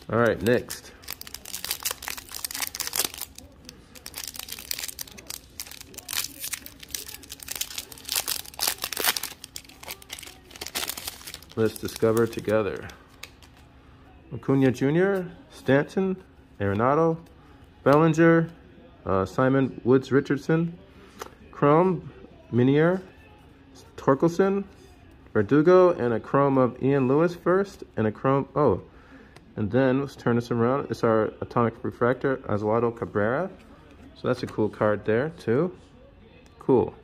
All right, next. Let's discover together. Acuna Jr., Stanton, Arenado, Bellinger, Simon Woods Richardson, Chrome, Minier, Torkelson, Verdugo, and a Chrome of Ian Lewis first, and a Chrome, and then let's turn this around. It's our Atomic Refractor, Oswaldo Cabrera. So that's a cool card there too. Cool.